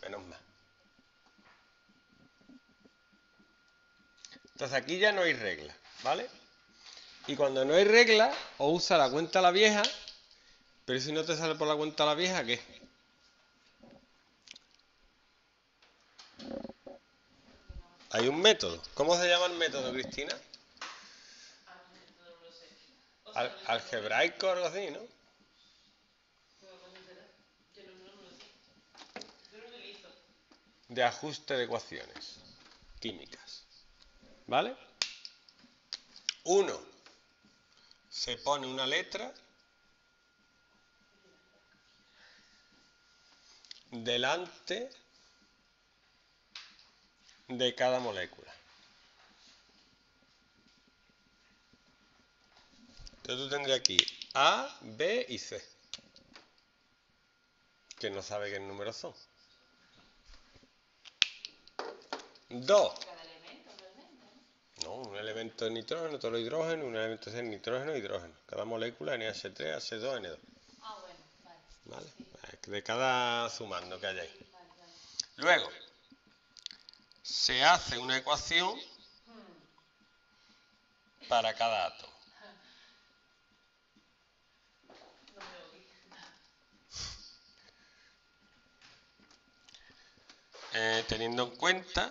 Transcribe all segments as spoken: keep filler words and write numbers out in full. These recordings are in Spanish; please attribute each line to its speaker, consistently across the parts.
Speaker 1: menos más. Entonces aquí ya no hay regla, ¿vale? Y cuando no hay regla, o usa la cuenta a la vieja, pero si no te sale por la cuenta a la vieja, ¿qué? Hay un método. ¿Cómo se llama el método, Cristina? Al algebraico o algo así, ¿no? De ajuste de ecuaciones químicas. ¿Vale? Uno, se pone una letra delante de cada molécula. Entonces tú tendrías aquí A, B y C, que no sabe qué números son. Dos. No, un elemento es nitrógeno, todo lo hidrógeno, un elemento es nitrógeno, hidrógeno. Cada molécula N H tres, H dos, N dos.
Speaker 2: Ah, bueno, vale.
Speaker 1: ¿Vale? De cada sumando que hay ahí. Luego, se hace una ecuación para cada átomo. Eh, teniendo en cuenta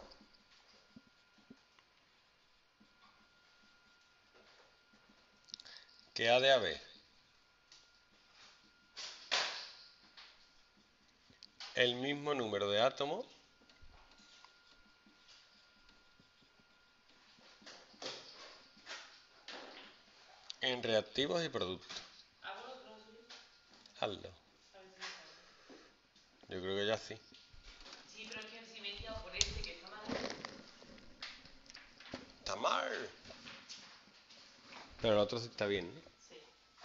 Speaker 1: que ha de haber el mismo número de átomos en reactivos y productos. Hazlo. Yo creo que ya sí.
Speaker 2: Sí, pero es que si me he guiado por este, que está mal.
Speaker 1: Está mal. Pero el otro sí está bien, ¿no?
Speaker 2: Sí.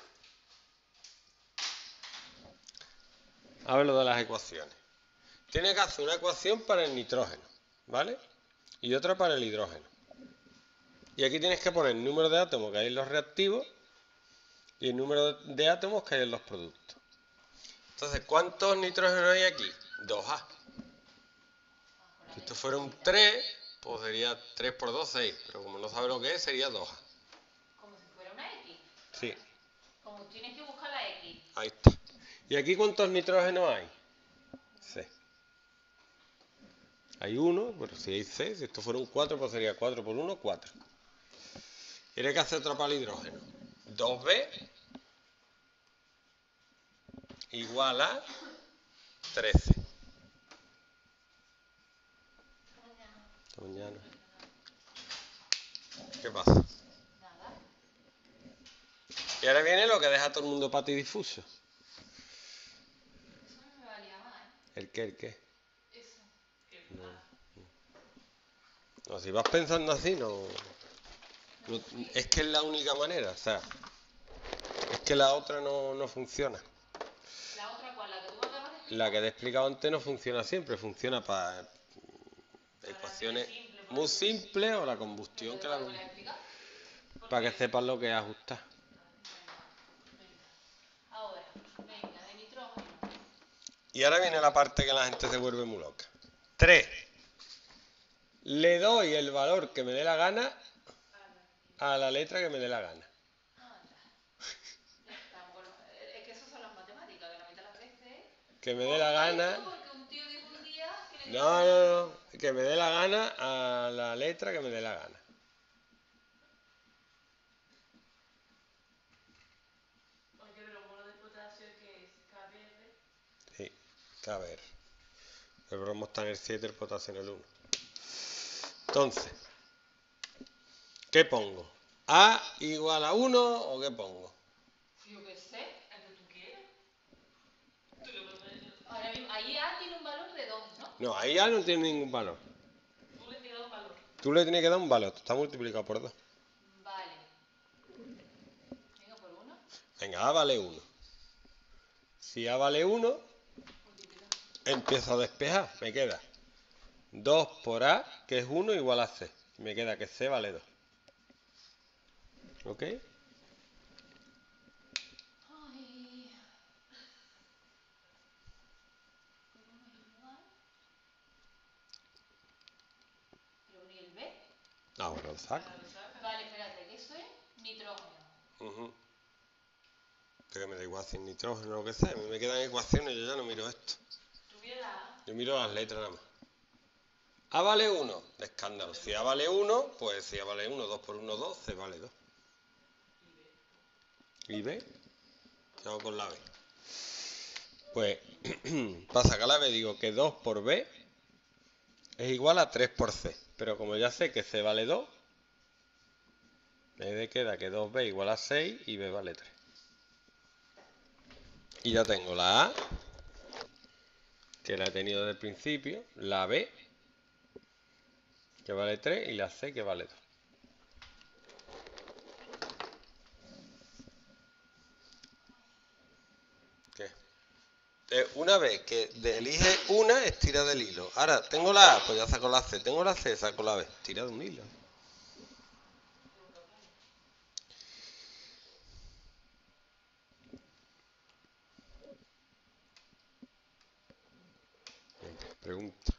Speaker 1: A ver lo de las ecuaciones. Tienes que hacer una ecuación para el nitrógeno, ¿vale? Y otra para el hidrógeno. Y aquí tienes que poner el número de átomos que hay en los reactivos y el número de átomos que hay en los productos. Entonces, ¿cuántos nitrógenos hay aquí? dos A. Si esto fuera un tres, pues sería tres por dos, seis. Pero como no sabe lo que es, sería dos A.
Speaker 2: Como si fuera una X.
Speaker 1: Sí.
Speaker 2: Como tienes que buscar la X.
Speaker 1: Ahí está. ¿Y aquí cuántos nitrógenos hay? seis. Hay uno, pero si hay seis, si esto fuera un cuatro, pues sería cuatro por uno, cuatro. Tiene que hacer otra para el hidrógeno. dos B igual a trece. Esta mañana. ¿Qué pasa?
Speaker 2: Nada.
Speaker 1: Y ahora viene lo que deja todo el mundo patidifuso.
Speaker 2: Eso no me valía más, ¿eh?
Speaker 1: ¿El qué? ¿El qué?
Speaker 2: Eso.
Speaker 1: No. No, si vas pensando así, no, no. Es que es la única manera, o sea. Es que la otra no, no funciona.
Speaker 2: ¿La otra cuál? ¿La que tú me acabas de explicar?
Speaker 1: La que te he explicado antes no funciona siempre, funciona para ecuaciones
Speaker 2: simple, por
Speaker 1: muy
Speaker 2: ejemplo.
Speaker 1: simples o la combustión que la
Speaker 2: ¿Me lo puedes explicar?
Speaker 1: para que sepas lo que es ajustar.
Speaker 2: Venga. Ahora, venga, de nitrógeno.
Speaker 1: Y ahora viene la parte que la gente se vuelve muy loca. tres. Le doy el valor que me dé la gana a la letra que me dé la gana.
Speaker 2: Anda. Ya está. Bueno, es que esas son las matemáticas, que la mitad de las veces.
Speaker 1: Que me dé la gana.
Speaker 2: Porque un tío dijo un día que le
Speaker 1: No, no, no. Que me dé la gana a la letra que me dé la gana.
Speaker 2: Oye, pero mono de potasio que es K B R.
Speaker 1: Sí, K B R. El bromo está en el siete, el potasio en el uno. Entonces, ¿qué pongo? ¿A igual a uno o qué pongo?
Speaker 2: Yo qué sé, el que tú quieras. Ahora mismo, ahí A tiene un valor de dos, ¿no?
Speaker 1: No, ahí A no tiene ningún valor.
Speaker 2: Tú le tienes un valor.
Speaker 1: Tú le tienes que dar un valor, está multiplicado por dos.
Speaker 2: Vale. Venga, por uno.
Speaker 1: Venga, A vale uno. Si A vale uno,
Speaker 2: Multiplica.
Speaker 1: empiezo a despejar. Me queda dos por A, que es uno, igual a C. Me queda que C vale dos. ¿Ok?
Speaker 2: Ay. Por uno es igual.
Speaker 1: lo saco.
Speaker 2: Vale, espérate, que eso es nitrógeno.
Speaker 1: Uh-huh. Pero me da igual si es nitrógeno o lo que sea. A mí me quedan ecuaciones, yo ya no miro esto.
Speaker 2: ¿Tú miras la A?
Speaker 1: Yo miro las letras nada más. A vale uno, de escándalo. Si A vale uno, pues si A vale uno, dos por uno, dos, C vale dos. ¿Y B? ¿Qué hago con la B? Pues, para sacar la B digo que dos por B es igual a tres por C. Pero como ya sé que C vale dos, me queda que dos B igual a seis y B vale tres. Y ya tengo la A, que la he tenido desde el principio, la B, que vale tres, y la C, que vale dos. ¿Qué? Eh, una vez que elige una, estira del hilo. Ahora, tengo la A, pues ya saco la C. Tengo la C, saco la B. Tira de un hilo. Venga, pregunta.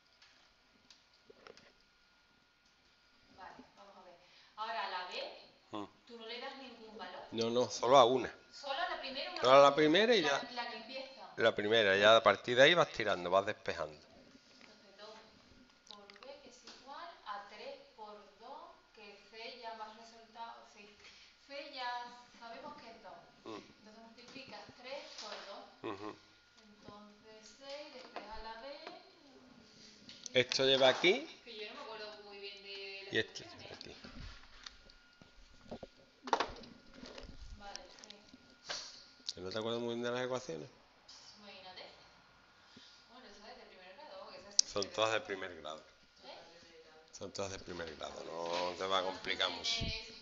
Speaker 2: Vale, vamos a ver. Ahora a la B,
Speaker 1: Hmm.
Speaker 2: tú no le das ningún valor.
Speaker 1: No, no, solo a una.
Speaker 2: Solo a la primera una.
Speaker 1: Solo a la primera y
Speaker 2: la,
Speaker 1: ya.
Speaker 2: La que empieza.
Speaker 1: La primera, ya a partir de ahí vas tirando, vas despejando.
Speaker 2: Entonces dos por B, que es igual a tres por dos, que C ya más resultado, sí. C ya sabemos que es dos.
Speaker 1: Mm.
Speaker 2: Entonces multiplicas tres por dos.
Speaker 1: Uh-huh.
Speaker 2: Entonces seis, despeja la B.
Speaker 1: Esto lleva aquí
Speaker 2: Que yo no me acuerdo muy bien de las
Speaker 1: y esto
Speaker 2: ecuaciones.
Speaker 1: lleva aquí.
Speaker 2: Vale, sí.
Speaker 1: ¿No te acuerdas muy bien de las ecuaciones?
Speaker 2: Imagínate. Bueno, esa es de primer grado. Esa sí
Speaker 1: Son
Speaker 2: que
Speaker 1: todas de
Speaker 2: de-
Speaker 1: primer grado.
Speaker 2: ¿Eh?
Speaker 1: Son todas de primer grado, no te va a complicar mucho.
Speaker 2: Eh,